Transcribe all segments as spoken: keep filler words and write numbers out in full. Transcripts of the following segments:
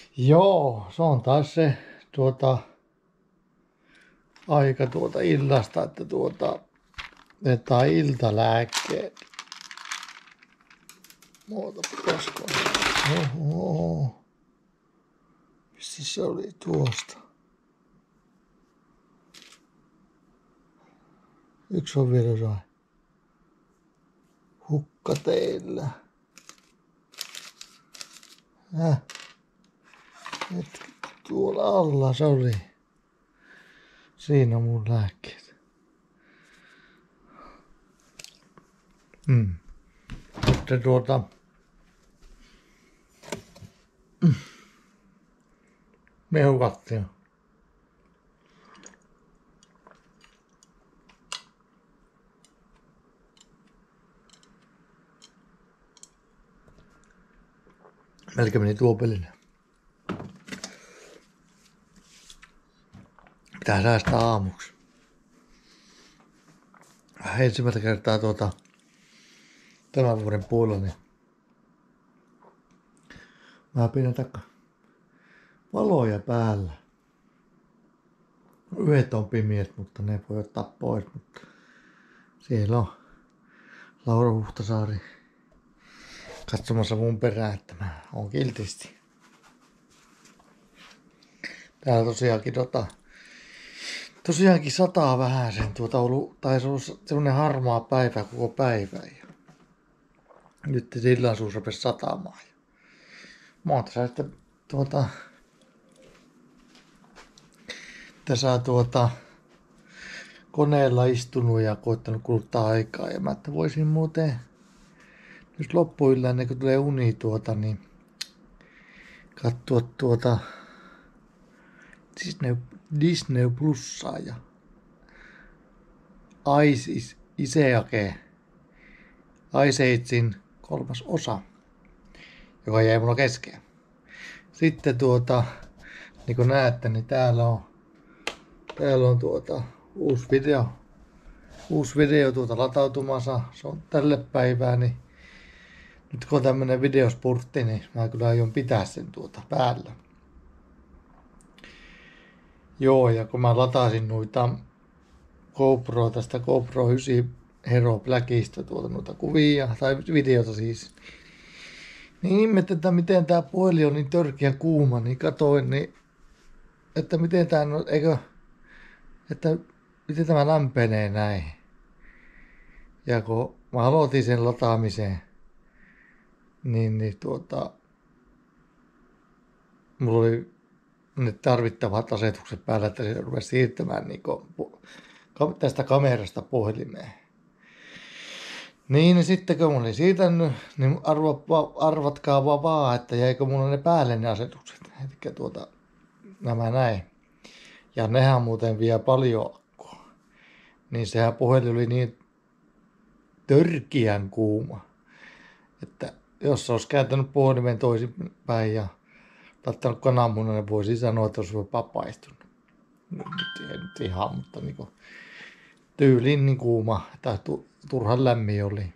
Joo, se on taas se tuota, aika tuota illasta, että tuota, otetaan iltalääkkeet. Muuta pitäisikö? Oho. Missä se oli tuosta? Yksi on vielä sai. Hukka teillä. Häh? Hetki, tuolla alla se oli. Siinä on mun lääkkeet. Mm. Sitten tuota... Mm. Mehukattia. Melkein meni tuopellinen. Pitää säästää aamuksi. Ensimmäistä kertaa tuota tämän vuoden puolella, niin mä pidän takka valoja päällä. Yhdet on pimeät, mutta ne voi ottaa pois. Mutta siellä on Laura Huhtasaari katsomassa mun perään, että mä oon kiltisti. Täällä tosiaankin tota, tosiaankin sataa vähän sen tuota ollut, taisi olla semmonen harmaa päivä koko päivä. Ja nyt sillansuus rupesi satamaan. Mä oon tässä, että tuota, tässä tuota koneella istunut ja koittanut kuluttaa aikaa. Ja mä että voisin muuten, jos loppuillaan ennen kuin tulee uni tuota, niin katsoa tuota Disney, Disney Plussaa ja Ice is Iseake, Ice Agein kolmas osa, joka jäi mulla kesken. Sitten tuota, niin kuin näette, niin täällä on, täällä on tuota uusi video, uusi video tuota latautumassa. Se on tälle päivää, niin nyt kun on tämmönen videospurtti, niin mä kyllä aion pitää sen tuota päällä. Joo, ja kun mä latasin noita GoPro, tästä GoPro yhdeksän Hero Blackista tuota noita kuvia, tai videota siis, niin ihmettä, että miten tää puhelin on niin törkeä kuuma, niin katoin, niin, että miten tää, no, eikö, että miten tämä lämpenee näin. Ja kun mä aloitin sen lataamisen, niin, niin tuota, mulla oli ne tarvittavat asetukset päällä, että se rupesi siirtämään niin kuin tästä kamerasta puhelimeen. Niin, niin sitten kun mä olin siirtänyt, niin arvo, arvatkaa vaan, vaan, että jäikö mulla ne päälle ne asetukset. Eli tuota, nämä näin. Ja nehän muuten vie paljon akkua. Niin sehän puhelin oli niin törkiän kuuma, että jos olisi kääntänyt puhelimen toisinpäin ja laittanut kananmunan, niin voisi sanoa, että olisi jopa paistunut. Nyt ei nyt ihan, mutta niin tyyliin niin kuuma tai tu, turhan lämmin oli.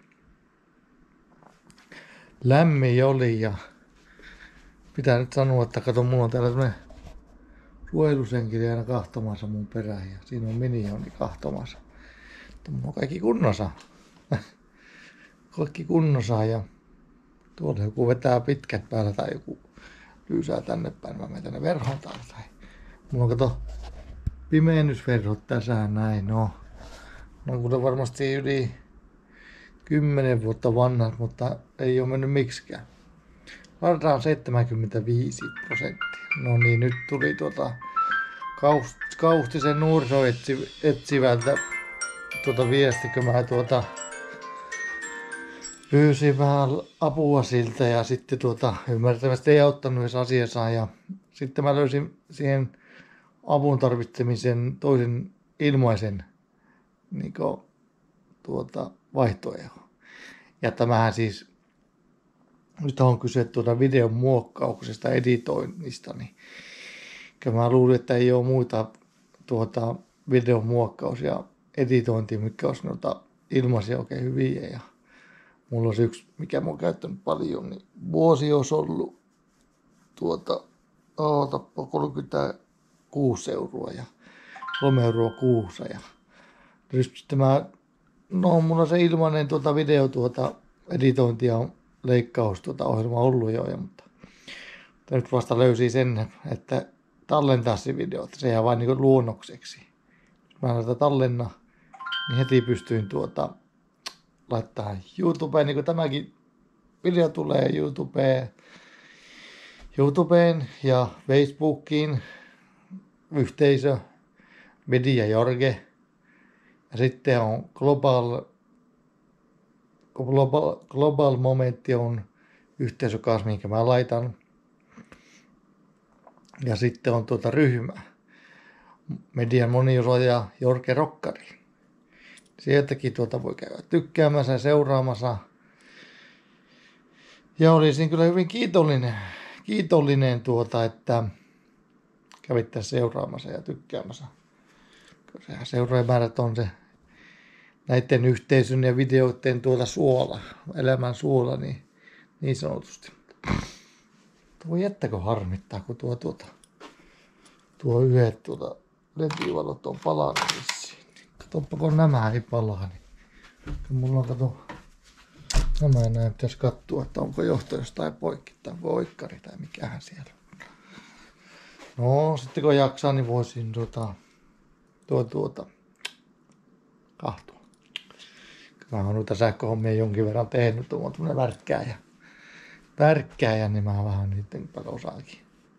Lämmin oli ja pitää nyt sanoa, että kato, mulla on täällä tämmönen suojelusenkeli aina kahtomassa mun perään ja siinä on minioni kahtomassa. Mutta mulla on kaikki kunnossa. Kaikki kunnossa ja tuolla joku vetää pitkät päällä tai joku lyysää tänne päin, mä menen tänne verhon taas. Mulla on kato pimennysverhot tässä näin, no. No kun on varmasti yli kymmenen vuotta vanhat, mutta ei ole mennyt miksikään. Ladataan seitsemänkymmentäviisi prosenttia. No niin, nyt tuli tuota Kauhtisen nuorisoetsivältä tuota viesti, kun mä tuota pyysin vähän apua siltä ja sitten tuota, ymmärtävästi ei auttanut edes asiassa ja sitten mä löysin siihen avun tarvitsemisen toisen ilmaisen niin kuin, tuota, vaihtoehto. Ja tämähän siis, nyt on kyse tuota videon muokkauksesta, editoinnista, niin mä luulin, että ei ole muita tuota, videon muokkaus ja editointi, mikä olisi noita ilmaisia oikein hyviä. Ja mulla olisi yksi, mikä mä oon käyttänyt paljon, niin vuosi olisi ollut tuota ootappa, kolmekymmentäkuusi euroa ja kolme euroa kuussa. Ja sitten mä, no mulla se ilmainen tuota video tuota editointi ja leikkaus tuota ohjelma ollut jo, ja, mutta nyt vasta löysin sen, että tallentaa se video, että se jää vain niin luonnokseksi. Jos mä näitä tallenna, niin heti pystyin tuota laittaa YouTubeen, niin kuin tämäkin video tulee YouTubeen, YouTubeen ja Facebookiin, yhteisö, Media Jorge, ja sitten on Global, Global, Global Momentti on yhteisö kanssa, minkä mä laitan. Ja sitten on tuota ryhmä, Median moniosaaja Jorge Rokkari. Sieltäkin tuota voi käydä tykkäämässä ja seuraamassa. Ja olisin kyllä hyvin kiitollinen, kiitollinen tuota, että kävitte seuraamassa ja tykkäämässä. Sehän seuraajamäärät on se näiden yhteisön ja videoiden tuota suola, elämän suola, niin, niin sanotusti. Tuo jättäkö harmittaa, kun tuo, tuota, tuo yhdet tuota, ledivalot on palannut vissiin. Katoppa, kun nämä ei palaa, niin mulla on kato, nämä enää pitäisi katsoa, että onko johto jostain poikki, tai onko oikkari tai mikähän siellä. No, sitten kun jaksaa, niin voisin tuota, tuo, tuota, kahtua. Mä oon noita sähköhommia jonkin verran tehnyt, tuo on tämmönen värkkääjä. Värkkääjä, niin mä vähän niitten paljon osaakin.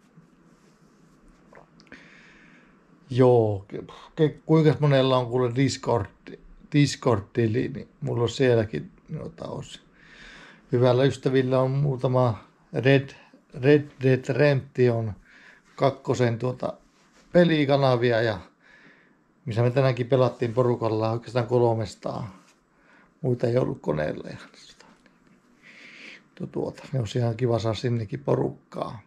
Joo, kuinka monella on kuule Discord, Discord-tili, niin mulla on sielläkin noita osia. Hyvällä ystävillä on muutama Red, Red Dead Redemption kakkosen tuota pelikanavia, ja missä me tänäänkin pelattiin porukalla oikeastaan kolmestaan. Muita ei ollut koneella. Ja tuota, ne on ihan kiva saa sinnekin porukkaa.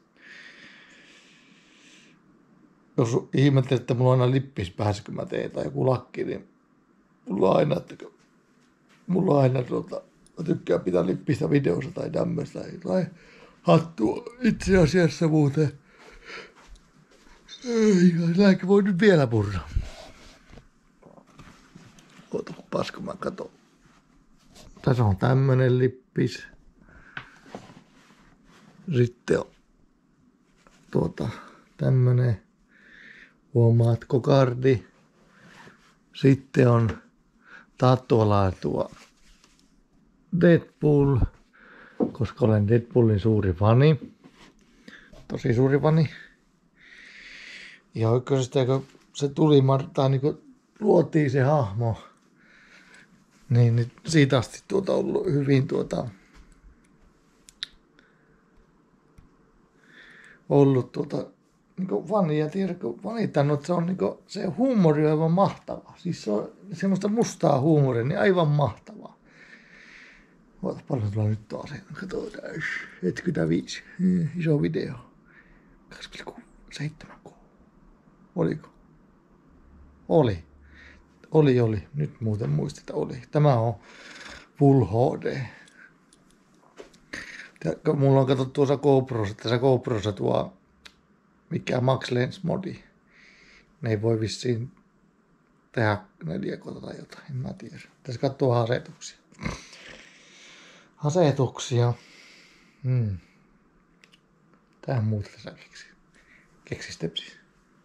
Jos ihmettelet, että mulla on aina lippis päässä, kun mä teen tai joku lakki, niin mulla on aina, että mulla on aina tuota, mä tykkään pitää lippistä videossa tai tämmöistä tai hattua itse asiassa muuten. Ei, näinkin voi nyt vielä purra. Oota, kun paska mä katon. Tässä on tämmönen lippis. Sitten on tuota tämmönen, huomaat, kokardi. Sitten on taattualaatua Deadpool, koska olen Deadpoolin suuri fani. Tosi suuri fani. Ja oikeastaan kun se tuli, tai niin kun luotiin se hahmo, niin, niin siitä asti tuota on ollut hyvin tuota ollut tuota niinku fani, ja tiedä, kun fanittanut, että se on niinku, se huumori on aivan mahtavaa. Siis se on semmoista mustaa huumoria, niin aivan mahtavaa. Oota, paljon tulla nyt taas. Katsotaan. seitsemänkymmentäviisi. Iso video. kaksi pilkku seitsemän K. Oliko? Oli. Oli, oli. Nyt muuten muistetaan, oli. Tämä on Full H D. Mulla on katsottu tuossa GoProssa, tässä GoProssa tuo mikä Max Lens modi. Ne ei voi vissiin tehdä neljä K tai jotain, en mä tiedä. Tässä katsoo asetuksia. Asetuksia. Hmm. Tähän muuta tässä keksi. Keksi stepsis.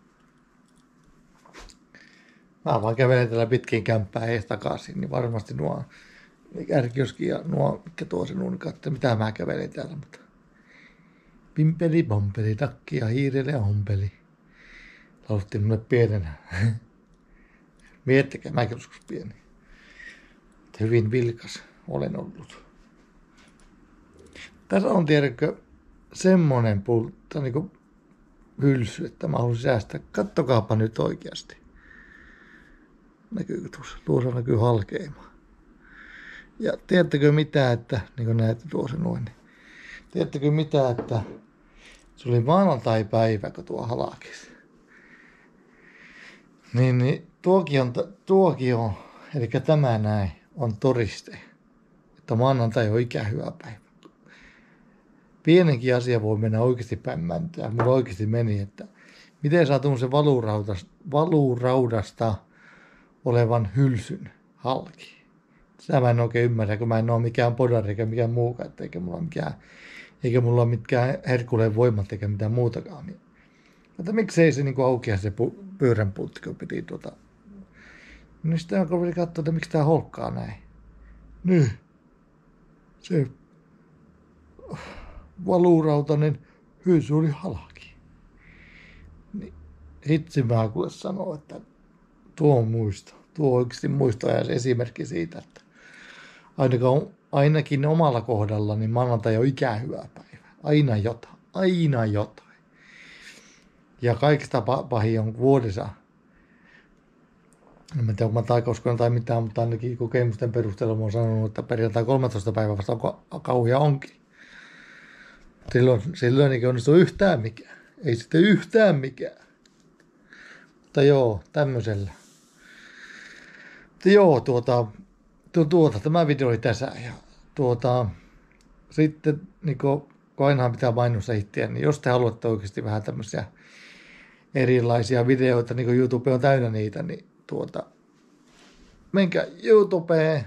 Mä vaan kävelen täällä pitkin kämppää ees takaisin, niin varmasti nuo kärkioski ja nuo, mitkä tuo sen unikat, mitä mä kävelen täällä, mutta pimpeli, pompeli, takki ja hiirele ja hompeli. Lauluttiin mulle pienenä. Miettikää, mäkin joskus pieni. Hyvin vilkas olen ollut. Tässä on, tiedätkö, semmonen pultta, niinku hylsy, että mä haluaisin säästää. Kattokaapa nyt oikeasti. Näkyykö tuossa? Tuossa näkyy halkeima. Ja tiedättekö mitä, että, niin kuin näette tuossa noin, niin tiedättekö mitä, että se oli maanantai-päivä, kun tuo halakisi. Niin, niin tuokin on, tuokin on, eli tämä näin, on todiste, että maanantai on ikähyvä päivä. pienenkin asia voi mennä oikeasti päin mäntyä. Mulla oikeasti meni, että miten saa tuommoisen valuuraudasta, valuuraudasta olevan hylsyn halki. Sitä mä en oikein ymmärrä, kun mä en ole mikään podari eikä mikään muukaan, eikä mulla ole mikään, eikä mulla ole mitkään herkuleen voimat eikä mitään muutakaan. Niin, että miksei se niin aukea se pu, pyörän pultti, kun piti tuota. Niin sitten on kovin katsoa, että miksi tää holkkaa näin. Niin. Se valuurautainen hylsy oli halki. Niin, itse mä kuule sanoo, että tuo on muisto. Tuo on oikeasti muisto ja se esimerkki siitä, että ainakaan, ainakin omalla kohdalla niin maanantai on ikään hyvä päivä. Aina jotain. Aina jotain. Ja kaikista pahin on vuodessa. En tiedä, onko mä taikauskoinen tai mitään, mutta ainakin kokemusten perusteella mä oon sanonut, että perjantai kolmastoista päivä vasta kauhea onkin. Silloin, silloin ei onnistu yhtään mikään. Ei sitten yhtään mikään. Mutta joo, tämmöisellä. Mutta joo, tuota, tuota, tämä video oli tässä. Ja tuota, sitten, niin kun, kun ainahan pitää mainostaa itseään, niin jos te haluatte oikeasti vähän tämmöisiä erilaisia videoita, niin kuin YouTube on täynnä niitä, niin tuota, menkää YouTubeen,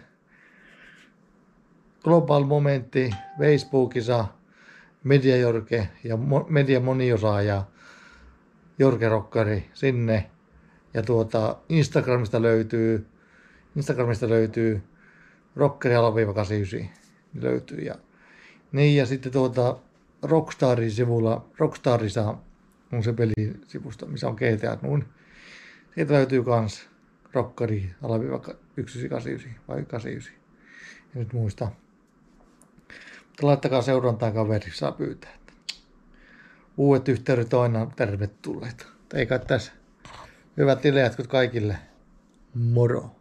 Global Momentti, Facebookissa, Media Jorge ja Media Moniosaaja, Jorge Rokkari sinne. Ja tuota, Instagramista löytyy, Instagramista löytyy Rokkari alaviiva kahdeksankymmentäyhdeksän löytyy. Ja, niin ja sitten tuota Rockstarin sivulla, Rockstarissa on se pelisivusto, missä on G T A noin. Siitä löytyy kans Rokkari alaviiva tuhatyhdeksänsataakahdeksankymmentäyhdeksän vai kahdeksankymmentäyhdeksän. En nyt muista. Mutta laittakaa seurantaa, kaveri saa pyytää. Uudet yhteydet on aina tervetulleita. Ei kai tässä. Hyvät tilejatkot kaikille. Moro.